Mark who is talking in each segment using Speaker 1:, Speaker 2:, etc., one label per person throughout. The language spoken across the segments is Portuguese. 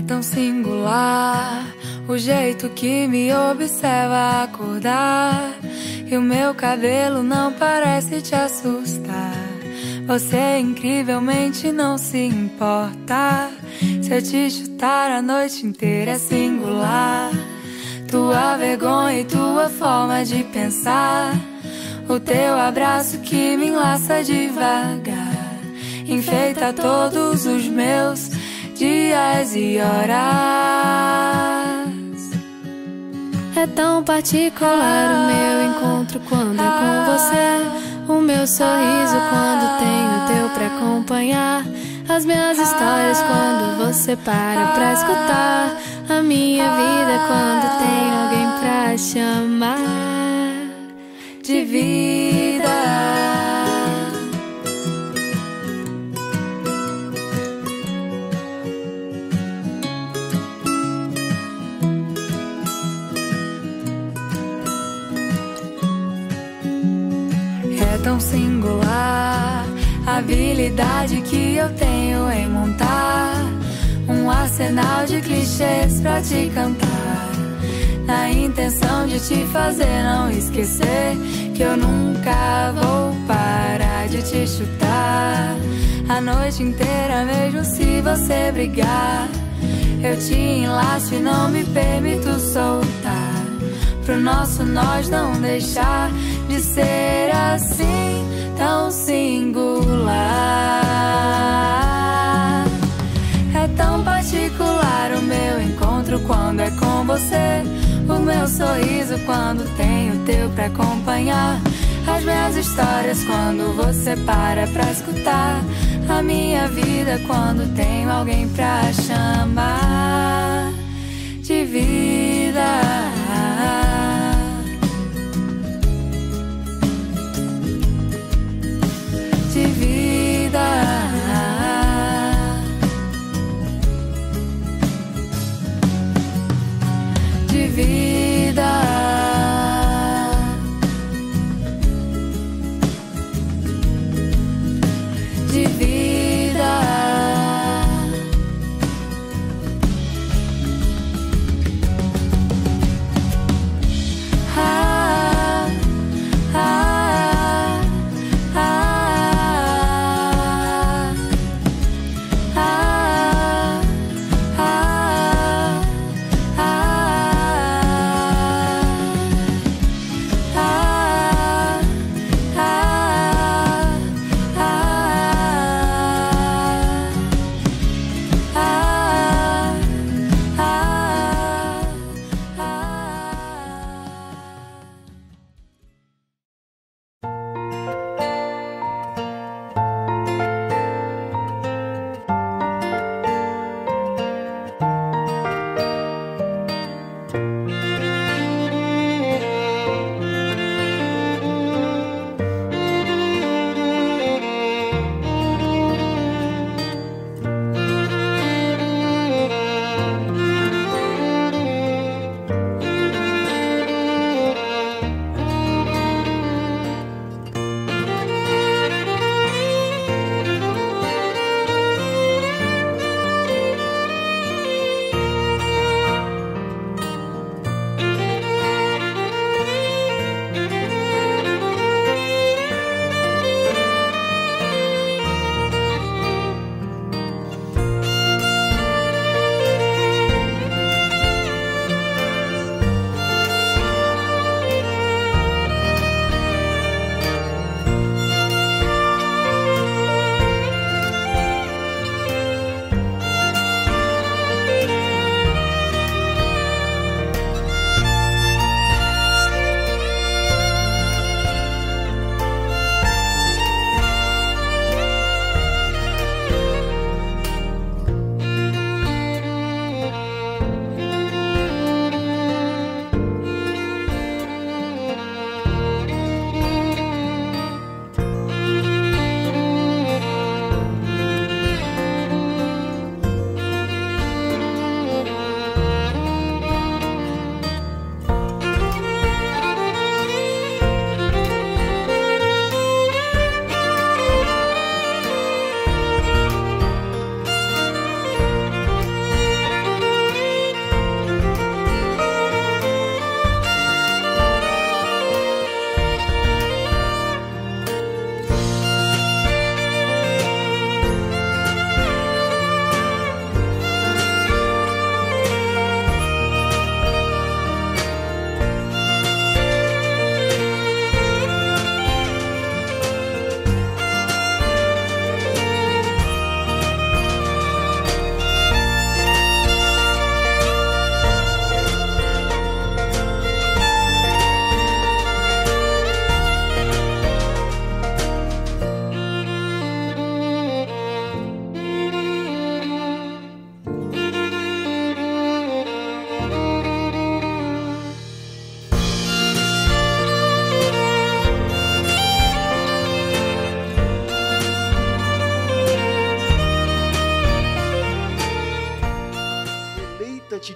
Speaker 1: tão singular o jeito que me observa acordar, e o meu cabelo não parece te assustar. Você incrivelmente não se importa se eu te chutar a noite inteira. É singular tua vergonha e tua forma de pensar, o teu abraço que me enlaça devagar, enfeita todos os meus dias e horas. É tão particular o meu encontro quando é com você, o meu sorriso quando tenho teu pra acompanhar, as minhas histórias quando você para pra escutar, a minha vida quando tem alguém pra chamar de vida. É tão singular a habilidade que eu tenho em montar um arsenal de clichês pra te cantar, na intenção de te fazer não esquecer que eu nunca vou parar de te chutar a noite inteira, mesmo se você brigar. Eu te enlaço e não me permito soltar, pro nosso nós não deixar de ser assim tão singular. É tão particular o meu encontro quando é com você, o meu sorriso quando tenho teu pra acompanhar, as minhas histórias quando você para pra escutar, a minha vida quando tenho alguém pra chamar de vida. De vida. De vida. De vida.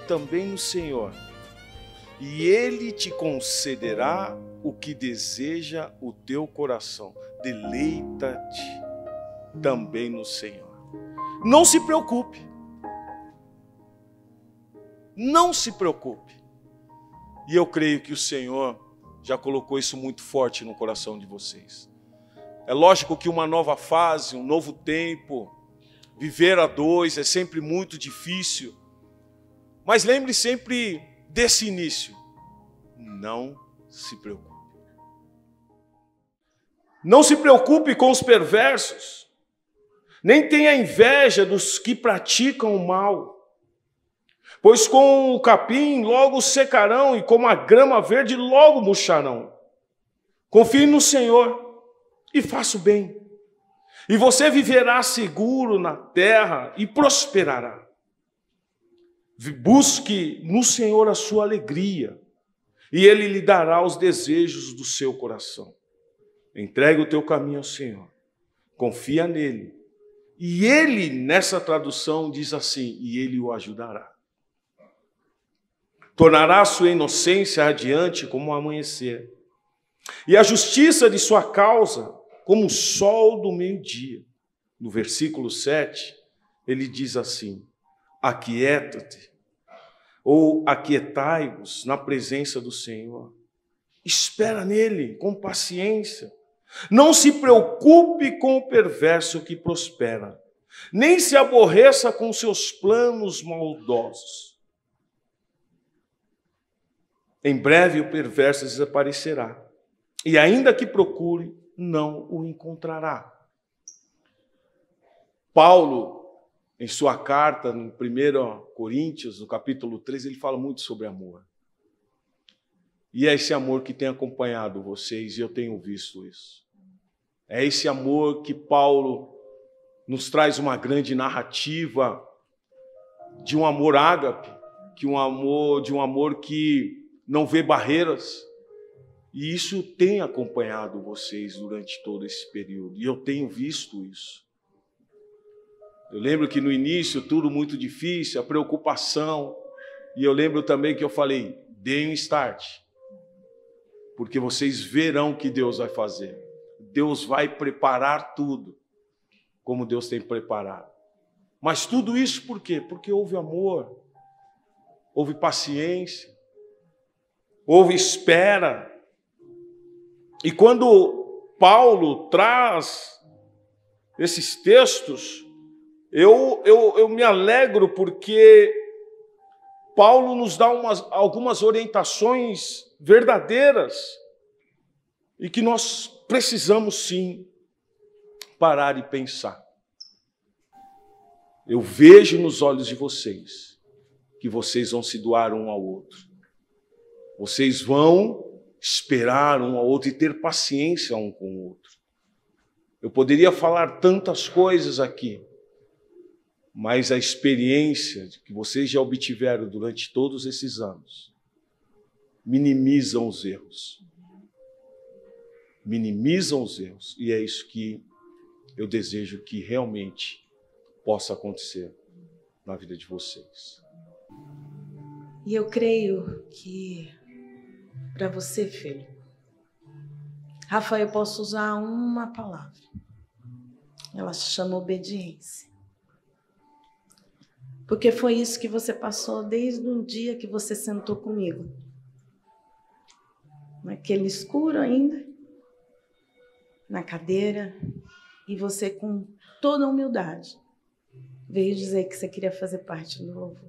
Speaker 2: também no Senhor, e Ele te concederá o que deseja o teu coração. Deleita-te também no Senhor. Não se preocupe. Não se preocupe. E eu creio que o Senhor já colocou isso muito forte no coração de vocês. É lógico que uma nova fase, um novo tempo, viver a dois é sempre muito difícil. Mas lembre sempre desse início. Não se preocupe. Não se preocupe com os perversos, nem tenha inveja dos que praticam o mal, pois com o capim logo secarão e como a grama verde logo murcharão. Confie no Senhor e faça o bem, e você viverá seguro na terra e prosperará. Busque no Senhor a sua alegria, e Ele lhe dará os desejos do seu coração. Entregue o teu caminho ao Senhor, confia nele, e Ele, nessa tradução, diz assim, e Ele o ajudará. Tornará a sua inocência radiante como o amanhecer, e a justiça de sua causa como o sol do meio-dia. No versículo 7, ele diz assim, aquieta-te, ou aquietai-vos na presença do Senhor. Espera nele com paciência. Não se preocupe com o perverso que prospera, nem se aborreça com seus planos maldosos. Em breve o perverso desaparecerá, e ainda que procure, não o encontrará. Paulo, em sua carta, no 1 Coríntios, no capítulo 3, ele fala muito sobre amor. E é esse amor que tem acompanhado vocês, e eu tenho visto isso. É esse amor que Paulo nos traz uma grande narrativa de um amor ágape, de um amor que não vê barreiras. E isso tem acompanhado vocês durante todo esse período, e eu tenho visto isso. Eu lembro que no início tudo muito difícil, a preocupação, e eu lembro também que eu falei, deem um start, porque vocês verão o que Deus vai fazer. Deus vai preparar tudo, como Deus tem preparado. Mas tudo isso por quê? Porque houve amor, houve paciência, houve espera. E quando Paulo traz esses textos, eu me alegro porque Paulo nos dá algumas orientações verdadeiras e que nós precisamos sim parar e pensar. Eu vejo nos olhos de vocês que vocês vão se doar um ao outro. Vocês vão esperar um ao outro e ter paciência um com o outro. Eu poderia falar tantas coisas aqui, mas a experiência que vocês já obtiveram durante todos esses anos minimizam os erros. Minimizam os erros. E é isso que eu desejo que realmente possa acontecer na vida de vocês.
Speaker 3: E eu creio que para você, filho, Rafa, eu posso usar uma palavra. Ela se chama obediência. Porque foi isso que você passou desde o dia que você sentou comigo. Naquele escuro ainda, na cadeira, e você com toda a humildade veio dizer que você queria fazer parte do louvor.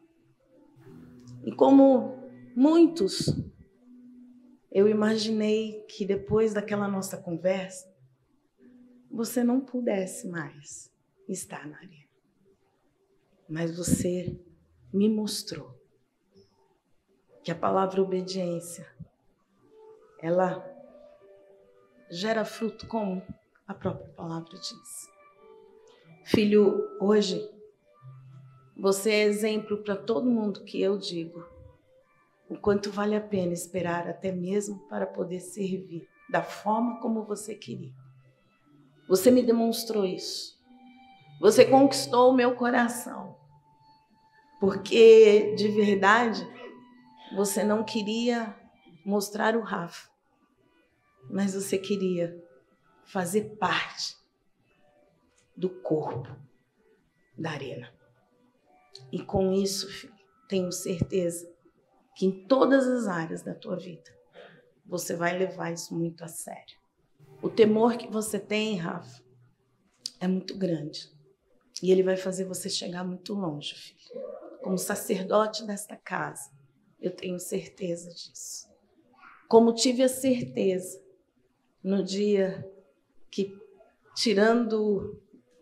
Speaker 3: E como muitos, eu imaginei que depois daquela nossa conversa, você não pudesse mais estar na arena. Mas você me mostrou que a palavra obediência, ela gera fruto, como a própria palavra diz. Filho, hoje, você é exemplo para todo mundo que eu digo o quanto vale a pena esperar até mesmo para poder servir da forma como você queria. Você me demonstrou isso. Você conquistou o meu coração. Porque, de verdade, você não queria mostrar o Rafa, mas você queria fazer parte do corpo da Arena. E com isso, filho, tenho certeza que em todas as áreas da tua vida, você vai levar isso muito a sério. O temor que você tem, Rafa, é muito grande. E ele vai fazer você chegar muito longe, filho. Como sacerdote desta casa, eu tenho certeza disso. Como tive a certeza no dia que, tirando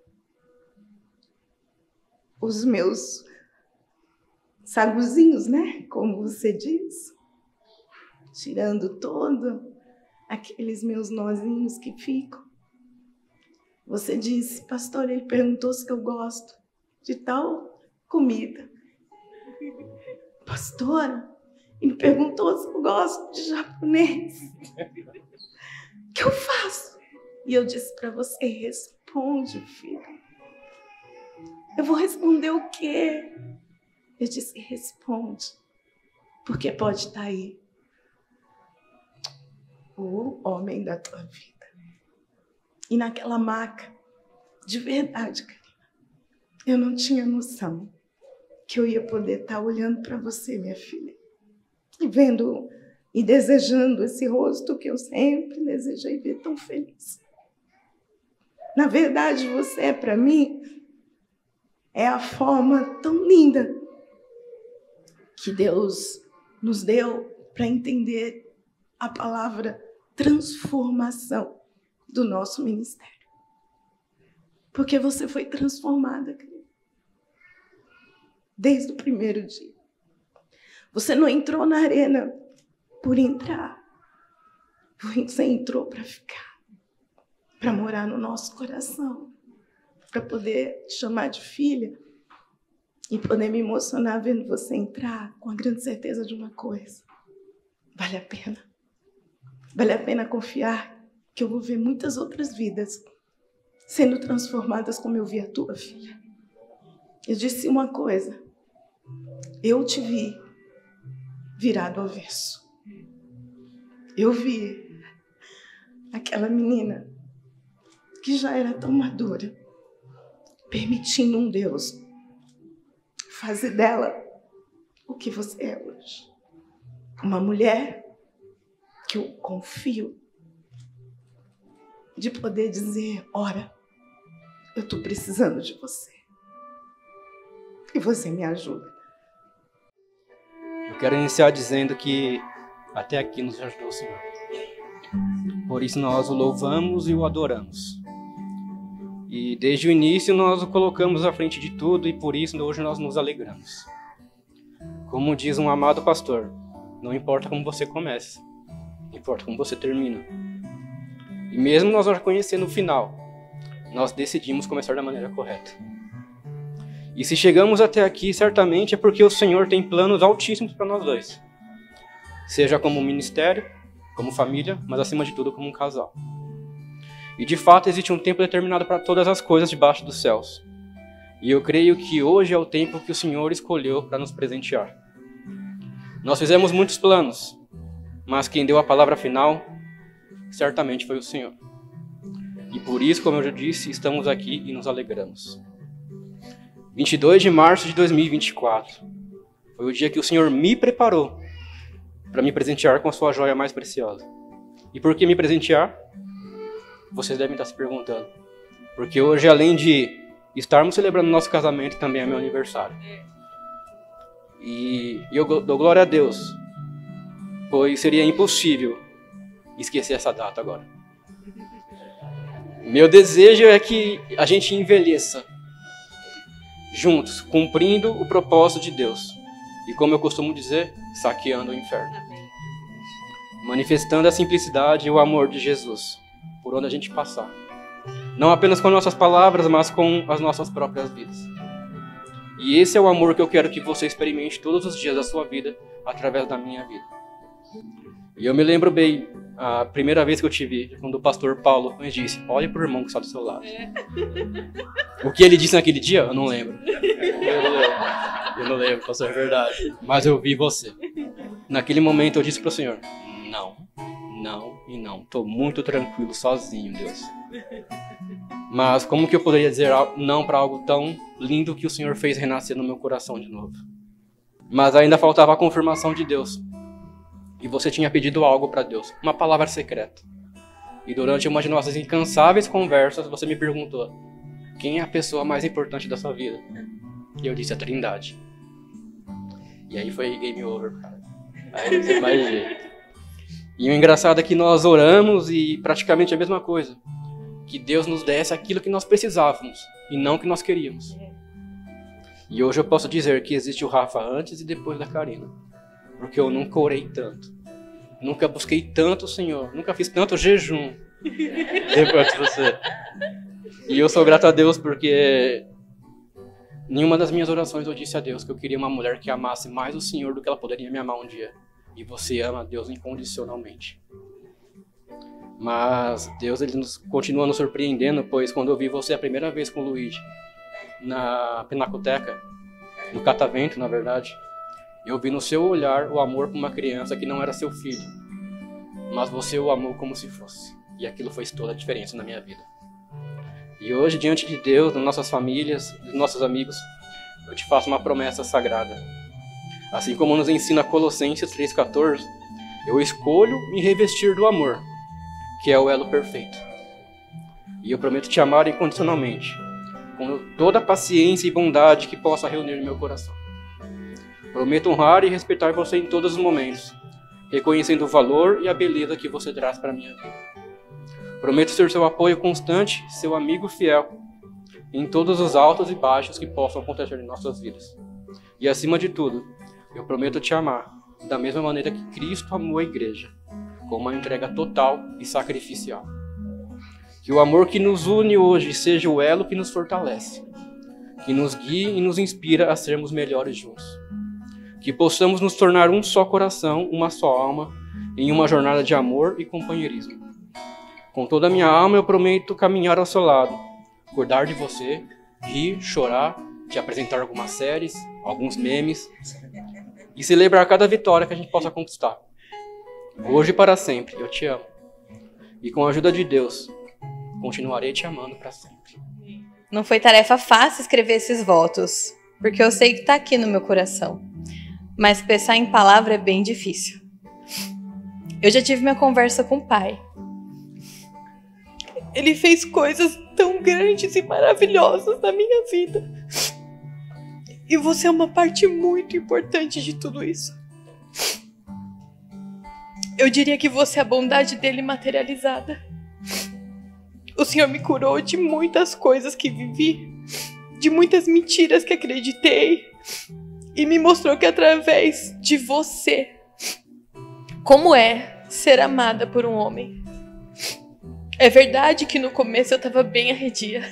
Speaker 3: os meus saguzinhos, né? Como você diz, tirando todo aqueles meus nozinhos que ficam. Você disse, pastor, ele perguntou se eu gosto de tal comida. Pastora, ele perguntou se eu gosto de japonês. O que eu faço? E eu disse para você, responde, filho. Eu vou responder o quê? Eu disse, responde. Porque pode estar aí o homem da tua vida. E naquela maca, de verdade, Karina, eu não tinha noção que eu ia poder estar olhando para você, minha filha. E vendo e desejando esse rosto que eu sempre desejei ver tão feliz. Na verdade, você é para mim, é a forma tão linda que Deus nos deu para entender a palavra transformação do nosso ministério. Porque você foi transformada, querida. Desde o primeiro dia. Você não entrou na arena por entrar. Você entrou para ficar. Para morar no nosso coração. Para poder te chamar de filha. E poder me emocionar vendo você entrar com a grande certeza de uma coisa. Vale a pena. Vale a pena confiar que eu vou ver muitas outras vidas sendo transformadas como eu vi a tua, filha. Eu disse uma coisa. Eu te vi virado ao avesso. Eu vi aquela menina que já era tão madura, permitindo um Deus fazer dela o que você é hoje. Uma mulher que eu confio de poder dizer, ora, eu estou precisando de você. E você me ajuda.
Speaker 4: Eu quero iniciar dizendo que até aqui nos ajudou o Senhor. Por isso nós o louvamos e o adoramos. E desde o início nós o colocamos à frente de tudo e por isso hoje nós nos alegramos. Como diz um amado pastor, não importa como você começa, importa como você termina. E mesmo nós já conhecendo o final, nós decidimos começar da maneira correta. E se chegamos até aqui, certamente é porque o Senhor tem planos altíssimos para nós dois. Seja como ministério, como família, mas acima de tudo como um casal. E de fato existe um tempo determinado para todas as coisas debaixo dos céus. E eu creio que hoje é o tempo que o Senhor escolheu para nos presentear. Nós fizemos muitos planos, mas quem deu a palavra final certamente foi o Senhor. E por isso, como eu já disse, estamos aqui e nos alegramos. 22 de março de 2024 foi o dia que o Senhor me preparou para me presentear com a sua joia mais preciosa. E por que me presentear? Vocês devem estar se perguntando. Porque hoje, além de estarmos celebrando nosso casamento, também é meu aniversário. E eu dou glória a Deus, pois seria impossível esquecer essa data agora. Meu desejo é que a gente envelheça juntos, cumprindo o propósito de Deus. E como eu costumo dizer, saqueando o inferno. Manifestando a simplicidade e o amor de Jesus, por onde a gente passar. Não apenas com nossas palavras, mas com as nossas próprias vidas. E esse é o amor que eu quero que você experimente todos os dias da sua vida, através da minha vida. E eu me lembro bem, a primeira vez que eu te vi, quando o pastor Paulo me disse, olhe para o irmão que está do seu lado. O que ele disse naquele dia, eu não lembro. Eu não lembro, pastor, é verdade. Mas eu vi você. Naquele momento eu disse para o Senhor, não, não e não. Estou muito tranquilo, sozinho, Deus. Mas como que eu poderia dizer não para algo tão lindo que o Senhor fez renascer no meu coração de novo? Mas ainda faltava a confirmação de Deus. E você tinha pedido algo para Deus, uma palavra secreta. E durante uma de nossas incansáveis conversas, você me perguntou, quem é a pessoa mais importante da sua vida? E eu disse a Trindade. E aí foi game over, cara. Aí não tem mais jeito. E o engraçado é que nós oramos e praticamente a mesma coisa. Que Deus nos desse aquilo que nós precisávamos e não o que nós queríamos. E hoje eu posso dizer que existe o Rafa antes e depois da Karina. Porque eu nunca orei tanto. Nunca busquei tanto o Senhor. Nunca fiz tanto jejum depois de você. E eu sou grato a Deus porque nenhuma das minhas orações eu disse a Deus que eu queria uma mulher que amasse mais o Senhor do que ela poderia me amar um dia. E você ama a Deus incondicionalmente. Mas Deus ele continua nos surpreendendo, pois quando eu vi você a primeira vez com o Luigi, na Pinacoteca, no Catavento, na verdade, eu vi no seu olhar o amor por uma criança que não era seu filho, mas você o amou como se fosse. E aquilo fez toda a diferença na minha vida. E hoje, diante de Deus, das nossas famílias, dos nossos amigos, eu te faço uma promessa sagrada. Assim como nos ensina Colossenses 3,14, eu escolho me revestir do amor, que é o elo perfeito. E eu prometo te amar incondicionalmente, com toda a paciência e bondade que possa reunir no meu coração. Prometo honrar e respeitar você em todos os momentos, reconhecendo o valor e a beleza que você traz para a minha vida. Prometo ser seu apoio constante, seu amigo fiel, em todos os altos e baixos que possam acontecer em nossas vidas. E acima de tudo, eu prometo te amar, da mesma maneira que Cristo amou a igreja, com uma entrega total e sacrificial. Que o amor que nos une hoje seja o elo que nos fortalece, que nos guie e nos inspira a sermos melhores juntos. Que possamos nos tornar um só coração, uma só alma, em uma jornada de amor e companheirismo. Com toda a minha alma eu prometo caminhar ao seu lado, cuidar de você, rir, chorar, te apresentar algumas séries, alguns memes e celebrar cada vitória que a gente possa conquistar. Hoje e para sempre, eu te amo. E com a ajuda de Deus, continuarei te amando para sempre.
Speaker 5: Não foi tarefa fácil escrever esses votos, porque eu sei que está aqui no meu coração. Mas pensar em palavra é bem difícil. Eu já tive minha conversa com o pai. Ele fez coisas tão grandes e maravilhosas na minha vida. E você é uma parte muito importante de tudo isso. Eu diria que você é a bondade dele materializada. O Senhor me curou de muitas coisas que vivi, de muitas mentiras que acreditei, e me mostrou que através de você, como é ser amada por um homem. É verdade que no começo eu estava bem arredia.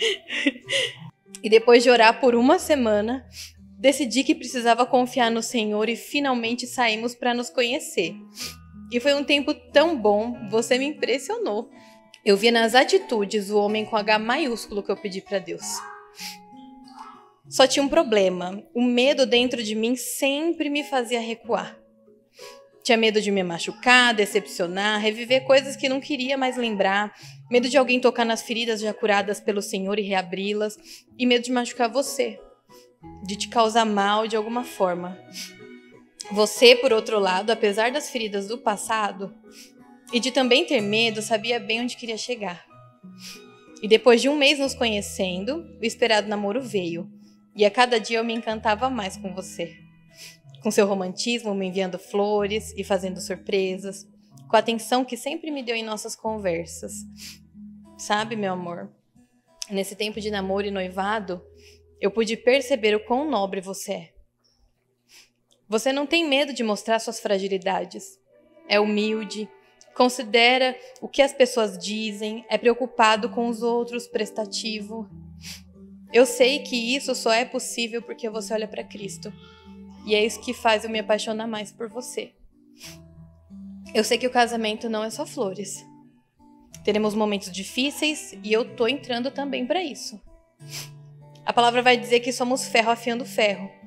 Speaker 5: E depois de orar por uma semana, decidi que precisava confiar no Senhor e finalmente saímos para nos conhecer. E foi um tempo tão bom, você me impressionou. Eu vi nas atitudes o homem com H maiúsculo que eu pedi para Deus. Só tinha um problema. O medo dentro de mim sempre me fazia recuar. Tinha medo de me machucar, decepcionar, reviver coisas que não queria mais lembrar. Medo de alguém tocar nas feridas já curadas pelo Senhor e reabri-las. E medo de machucar você. De te causar mal de alguma forma. Você, por outro lado, apesar das feridas do passado e de também ter medo, sabia bem onde queria chegar. E depois de um mês nos conhecendo, o esperado namoro veio. E a cada dia eu me encantava mais com você. Com seu romantismo, me enviando flores e fazendo surpresas. Com a atenção que sempre me deu em nossas conversas. Sabe, meu amor, nesse tempo de namoro e noivado, eu pude perceber o quão nobre você é. Você não tem medo de mostrar suas fragilidades. É humilde, considera o que as pessoas dizem, é preocupado com os outros, prestativo. Eu sei que isso só é possível porque você olha para Cristo. E é isso que faz eu me apaixonar mais por você. Eu sei que o casamento não é só flores. Teremos momentos difíceis e eu tô entrando também para isso. A palavra vai dizer que somos ferro afiando ferro.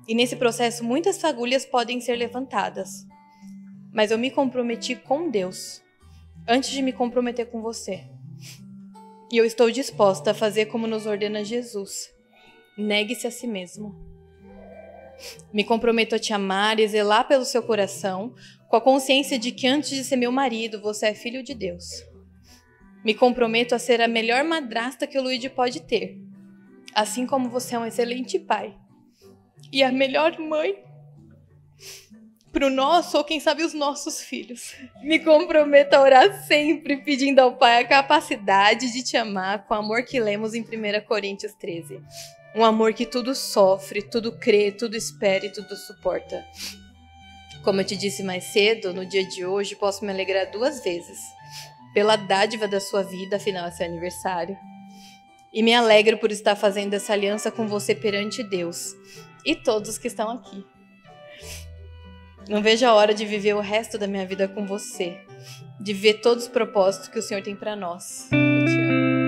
Speaker 5: E nesse processo, muitas fagulhas podem ser levantadas. Mas eu me comprometi com Deus, antes de me comprometer com você. E eu estou disposta a fazer como nos ordena Jesus. Negue-se a si mesmo. Me comprometo a te amar e zelar pelo seu coração, com a consciência de que antes de ser meu marido, você é filho de Deus. Me comprometo a ser a melhor madrasta que o Luigi pode ter, assim como você é um excelente pai. E a melhor mãe pro nosso ou quem sabe os nossos filhos. Me comprometo a orar sempre pedindo ao Pai a capacidade de te amar com o amor que lemos em 1 Coríntios 13. Um amor que tudo sofre, tudo crê, tudo espera e tudo suporta. Como eu te disse mais cedo, no dia de hoje posso me alegrar 2 vezes. Pela dádiva da sua vida, afinal é seu aniversário. E me alegro por estar fazendo essa aliança com você perante Deus e todos que estão aqui. Não vejo a hora de viver o resto da minha vida com você, de ver todos os propósitos que o Senhor tem para nós. Eu te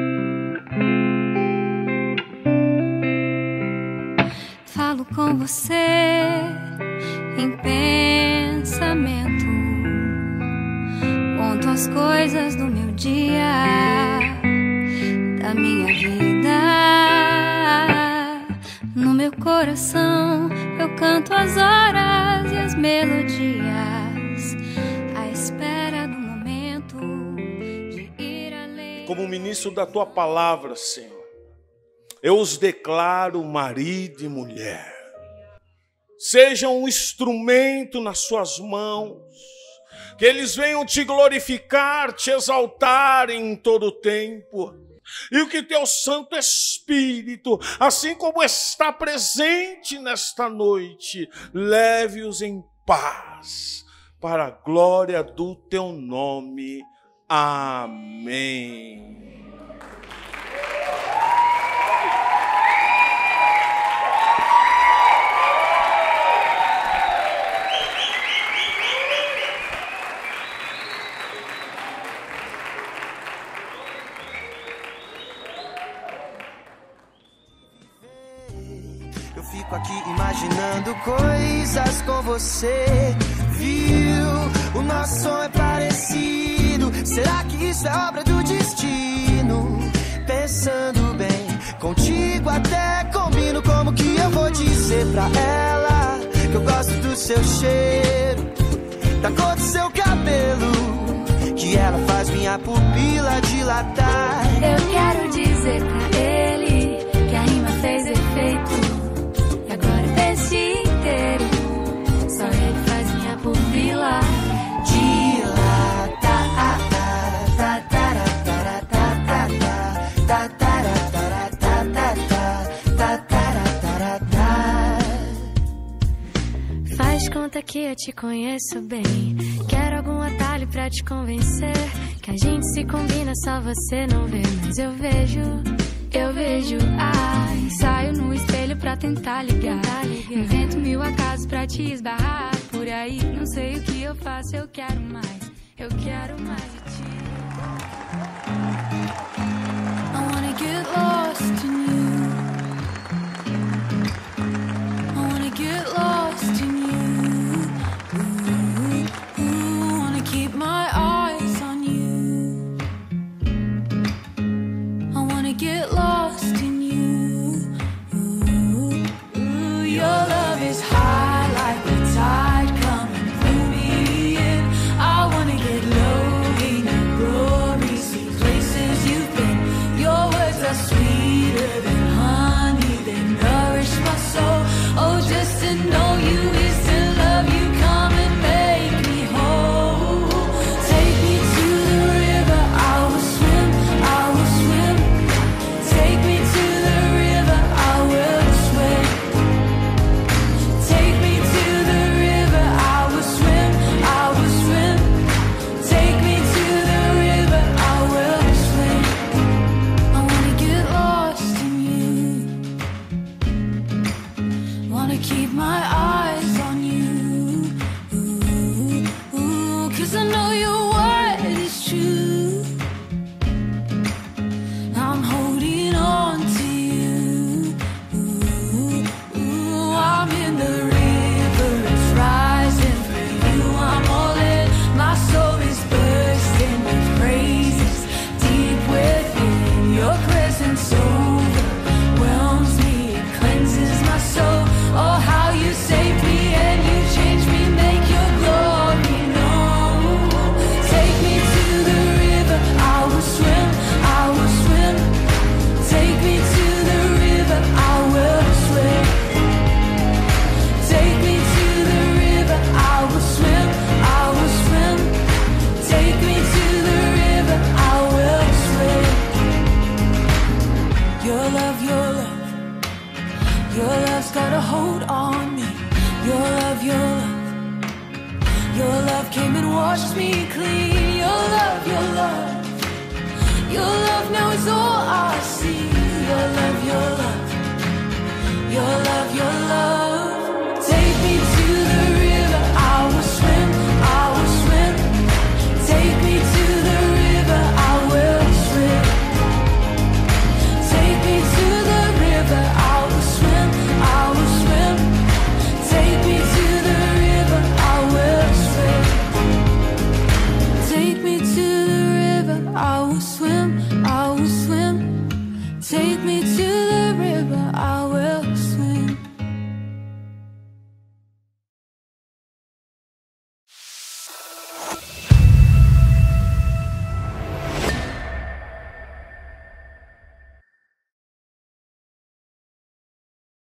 Speaker 5: amo.
Speaker 1: Falo com você em pensamento, conto as coisas do meu dia, da minha vida. No meu coração eu canto as horas e as melodias, à espera do momento de ir além.
Speaker 2: Como ministro da tua palavra, Senhor, eu os declaro marido e mulher. Sejam um instrumento nas suas mãos, que eles venham te glorificar, te exaltar em todo o tempo. E o que teu Santo Espírito, assim como está presente nesta noite, leve-os em paz, para a glória do teu nome. Amém.
Speaker 6: Eu fico aqui imaginando coisas com você. Viu? O nosso som é parecido. Será que isso é obra do destino? Pensando bem, contigo até combino. Como que eu vou dizer pra ela que eu gosto do seu cheiro, da cor do seu cabelo, que ela faz minha pupila dilatar?
Speaker 1: Eu quero dizer pra ele que a rima fez efeito. Inteiro, só ele faz minha pupila dilatar. Faz conta que eu te conheço bem. Quero algum atalho pra te convencer que a gente se combina, só você não vê, mas eu vejo. Saio no espelho pra tentar ligar. Invento 1000 acasos pra te esbarrar. Por aí, não sei o que eu faço, eu quero mais. Eu quero mais de ti. I wanna get lost in you. I wanna get lost in you. Wanna keep my eyes on you. I wanna get lost in you. Your love is high like the tide coming through me, and I wanna get low in your glory, see places you've been. Your words are sweeter than honey, they nourish my soul. Oh, just to know you is to love you. Come and make me whole. Take me to the river, I will swim, I will swim. Take me to the river, I will swim. Take me to the river, I will swim, I will swim. Take me to the river, I will swim. I wanna get lost in you. Wanna keep my eyes on you. 'Cause I know your word is true. I'm holding on to you. I'm in the a hold on me. Your love, your love, your love came and washed me